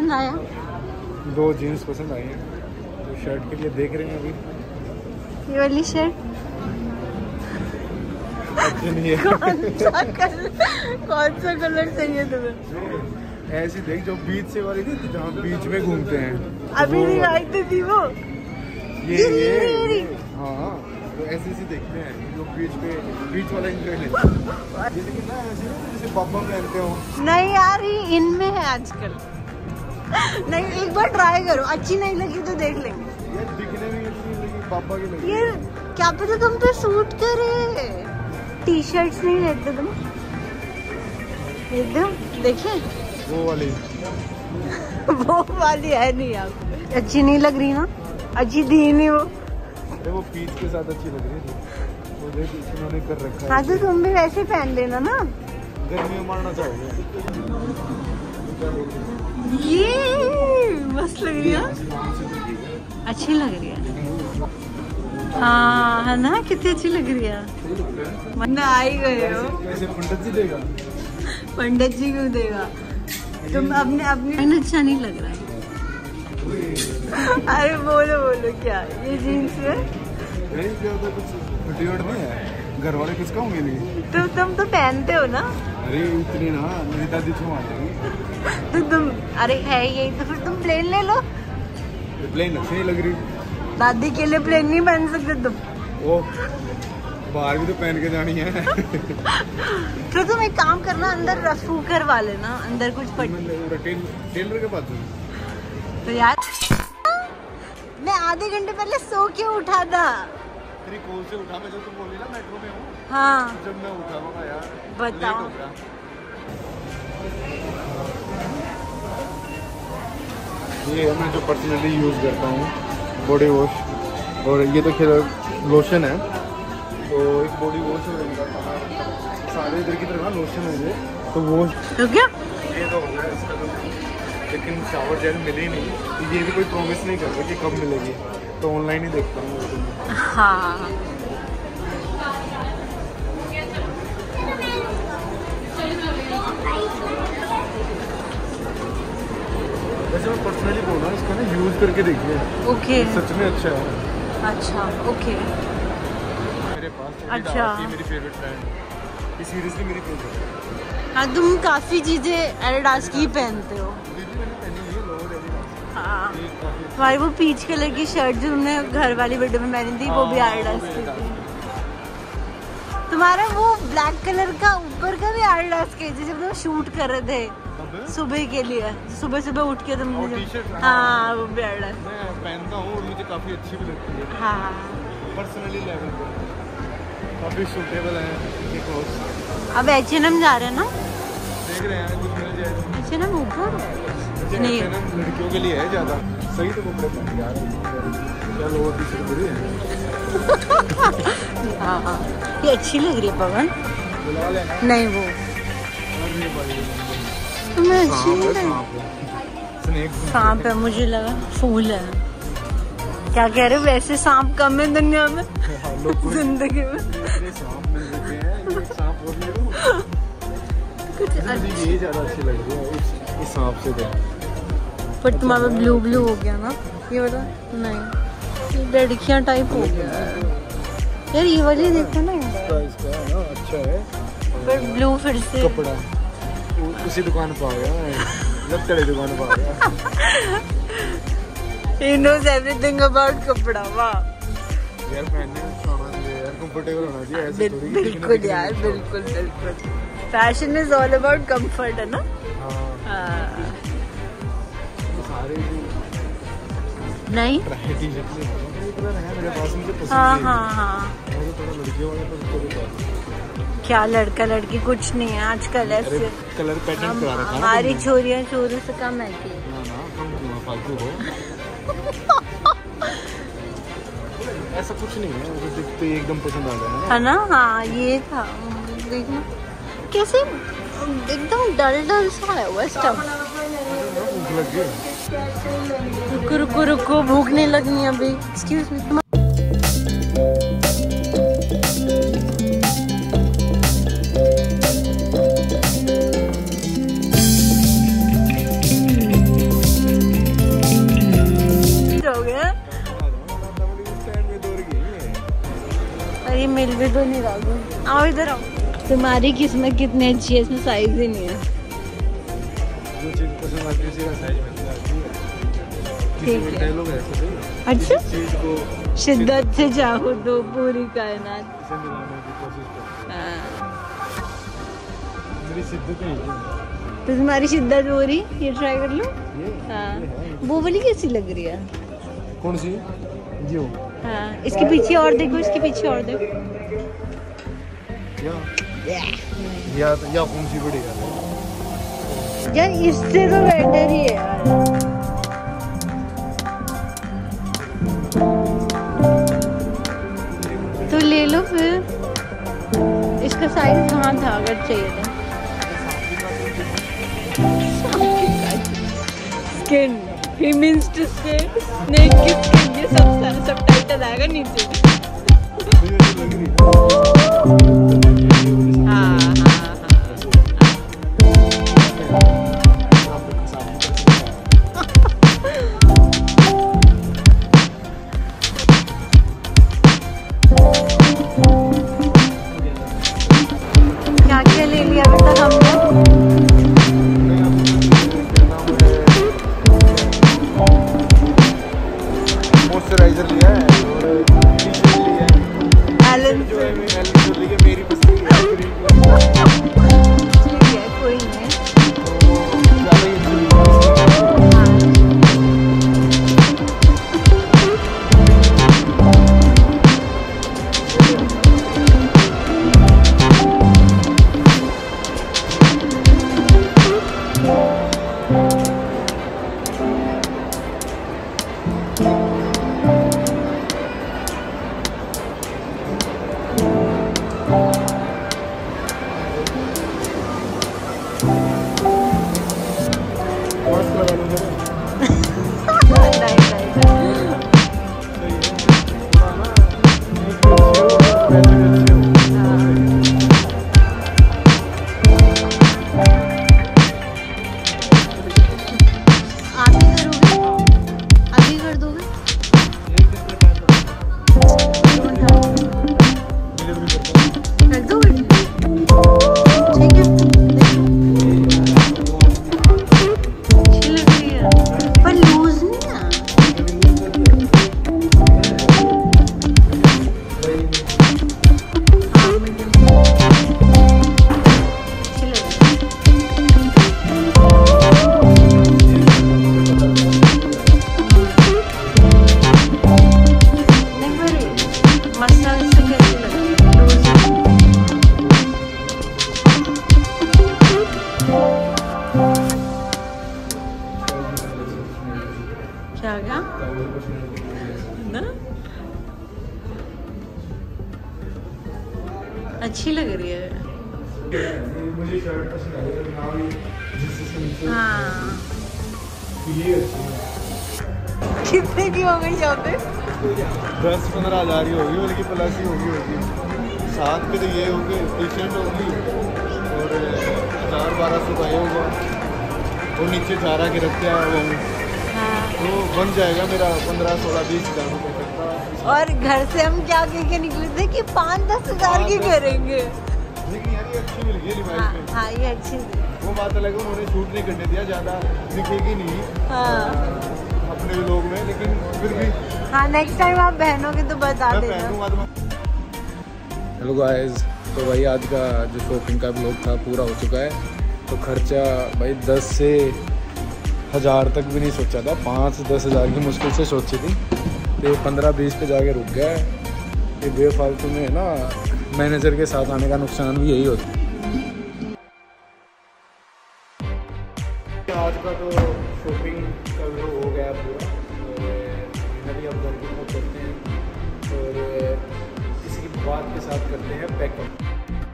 पसंद आया? 2 जीन्स पसंद आई हैं, तो शर्ट के लिए देख रहे हैं अभी। ये वाली शर्ट अच्छी नहीं है। कौन सा कलर चाहिए तुम्हें? ऐसी देख जो बीच से वाली थी, जहाँ बीच में घूमते हैं। अभी नहीं आई थी वो। ये हाँ, तो ऐसे देखते हैं जो बीच वाला एंजॉय लेते हैं। ये लेकिन ना ऐसे जैसे बाबा पहनते हो। नहीं यार, ये इनमें है आजकल। नहीं, एक बार ट्राई करो, अच्छी नहीं लगी तो देख लेंगे। ये दिखने में अच्छी लगी, पापा की लगी। ये क्या पता तुम पे सूट करे। टी शर्ट्स नहीं लेते तुम? एकदम देखे वो वाली। वो वाली है नहीं आप। अच्छी नहीं लग रही ना? अच्छी थी नहीं वो। अरे वो पीच के साथ अच्छी लग रही थी। वो देख इन्होंने कर रखा है। हाँ तो तुम भी वैसे पहन लेना ना। गर्मी में मारना चाहोगे? ये मस्त लग रही है, अच्छी लग रही है। हाँ है ना, कितनी अच्छी लग रही है। मन आ ही गए हो। वैसे पंडित जी देगा। पंडित जी क्यों देगा? तुम अपने अच्छा नहीं लग रहा है। अरे बोलो क्या ये जीन्स में? नहीं क्या होता, कुछ फटीवट नहीं है। घर वाले कुछ कहोगे नहीं। तो तुम तो पहनते हो ना? अरे इतनी ना मेरी दादी छुआ देगी। तो तुम, अरे है यही तो, फिर तुम प्लेन ले लो। प्लेन अच्छी नहीं लग रही। दादी के लिए प्लेन नहीं पहन सकते तुम? ओ बाहर भी तो पहन के जानी है। तो तुम एक काम करना, अंदर रफू करवा लेना, अंदर कुछ टेलर के पास। तो यार मैं आधे घंटे पहले सो के उठा था। तेरी कॉल से उठा मैं, जब तुम बोली ना मेट्रो में हूँ। हाँ जब मैं उठा होगा यार। बताओ। ये मैं जो पर्सनली यूज़ करता हूँ बॉडी वॉश, और ये तो खैर लोशन है। तो एक बॉडी वॉश हो गया सारे इधर की तरह ना, लोशन हो गए तो वॉश तो क्या ये तो हो गया इसका तो। लेकिन शावर जेल मिली नहीं, तो ये भी कोई प्रॉमिस नहीं करता कि कब मिलेगी, तो ऑनलाइन ही देखता हूँ। हाँ वैसे मैं पर्सनली बोल रहा हूँ, इसको ना यूज़ करके देखिए। ओके, सच में अच्छा है। अच्छा ओके। मेरे पास अच्छा, मेरी फेवरेट ब्रांड, ये सीरियसली मेरी फेवरेट है। हाँ तुम काफी चीजें एडिडास की पहनते हो। हाँ, तुम्हारी वो पीच कलर की शर्ट जो तुमने घर वाली वीडियो में पहनी थी, वो भी एडिडास की थी। तुम्हारा वो ब्लैक कलर का ऊपर का भी एडिडास के, जैसे तुम शूट कर रहे थे सुबह के लिए, सुबह उठ के तुमने हाँ वो भी एडिडास मैं पहनता हूँ और मुझे काफ़ी अच्छी भी लगती है। हाँ पर्सनली लेवल पे काफ़ी सूटेबल है ये क्लोथ्स। अब H&M जा रहे हैं ना? देख रहे हैं कुछ मिल जाए। H&M ऊपर नहीं, H&M लड़कियों के लिए है ज़्यादा सही, तो कपड़े पहन यार क्या लोगों की बुरी है। हाँ ये अच्छी लग रही है पवन। बुला लेना नहीं वो तुम्हें अच्छी नहीं लगी? सांप है, मुझे लगा फूल है। क्या कह रहे हो? वैसे सांप कम है दुनिया में, जिंदगी में। कुछ ये ज़्यादा अच्छी लग रही है इस सांप से तो। पर तुम्हारा ब्लू हो गया ना ये वाला? नहीं, लड़कियां टाइप हो गया यार। ये वाली देखो ना, इसका ना अच्छा है, पर ब्लू फिर से कपड़ा उसी दुकान पर आ गया, लत्तड़ी दुकान पर आ गया। He knows everything about कपड़ा। वाह यार पहनने में आना चाहिए यार, कंफर्टेबल होना चाहिए ऐसे थोड़ी। बिल्कुल यार, बिल्कुल। Fashion is all about comfort, है ना? हाँ। सारे नहीं टी-शर्ट मेरे पास मुझे पसंद हाँ है। हाँ थोड़ा लड़कियों वाले पर क्या लड़का लड़की कुछ नहीं है आजकल ऐसे। कलर पैटर्न करा रखा है हमारी छोरियां छोरों से कम है कि ना फालतू हो। ऐसा कुछ नहीं है, मुझे दिखते ही एकदम पसंद आ गया है ना? हाँ ये था, देखना कैसे एकदम डल सा है वो स्टफ। भूख लग गई। रुको भूख नहीं लगनी अभी। Excuse me. तो नहीं राघव, आओ इधर आओ। तुम्हारी किस्मत कितनी अच्छी है, इसमें साइज ही नहीं है। जो चीज पसंद आती है उसी का साइज मिलता है। लोग ऐसे अच्छा, चीज को शिद्दत से चाहो तो पूरी कायनात। इसे मिलाने की कोशिश करते हैं। हाँ। मेरी शिद्दत है तो तुम्हारी शिद्दत हो रही, ये ट्राई कर लो। ये हाँ, वो वाली कैसी लग रही है? कौन सी? जो हाँ, इसके पीछे और देखो, इसके पीछे और देखो। या कौन सी बड़ी है यार, इससे तो बेटर ही है यार। तो ले लो फिर, इसका साइज कहाँ था अगर चाहिए तो। Skin, he means to say snake की skin, ये सब टाइटल आएगा नीचे। हाँ हाँ हाँ। क्या क्या ले लिया अभी तक हमने? मॉइस्चराइजर लिया है और टी-शर्ट लिया है। एलन जो है मेरी पसंद की आइसक्रीम ठीक है, कोई नहीं। क्या गया ना, अच्छी लग रही है। मुझे शर्ट पसंद आई है, हाँ, ये अच्छी है। कितने की हो गई यहाँ पे? 10-15 हज़ार की होगी, बल्कि प्लस ही होगी। साथ पे तो ये होगी, टी-शर्ट होगी और 1000-1200 का ये होगा, और नीचे चारा के रखते हैं वो। हाँ। तो बन जाएगा मेरा 15-16-20 हज़ार रुपये तक का। और घर से हम क्या कह के निकले थे कि 5-10 हज़ार की करेंगे। लेकिन यार ये अच्छी मिल गई लिबास में। हाँ, ये अच्छी थी। वो बात अलग है, उन्होंने शूट नहीं करने दिया, ज़्यादा दिखेगी नहीं अपने लोग में, लेकिन फिर भी हाँ, नेक्स्ट टाइम आप बहनोगे तो बता देना। हेलो गाइस, तो भाई आज का जो शॉपिंग का ब्लॉग था पूरा हो चुका है। तो खर्चा भाई 10 से 1000 तक भी नहीं सोचा था, 5-10 हज़ार की मुश्किल से सोची थी, तो 15-20 पे जाके रुक गया है। ये बेफालतू में है ना, मैनेजर के साथ आने का नुकसान भी यही होता है। आज का तो शॉपिंग का व्लॉग हो गया पूरा, और अभी अब घर की तरफ चलते हैं और इसी बात के साथ करते हैं पैकअप।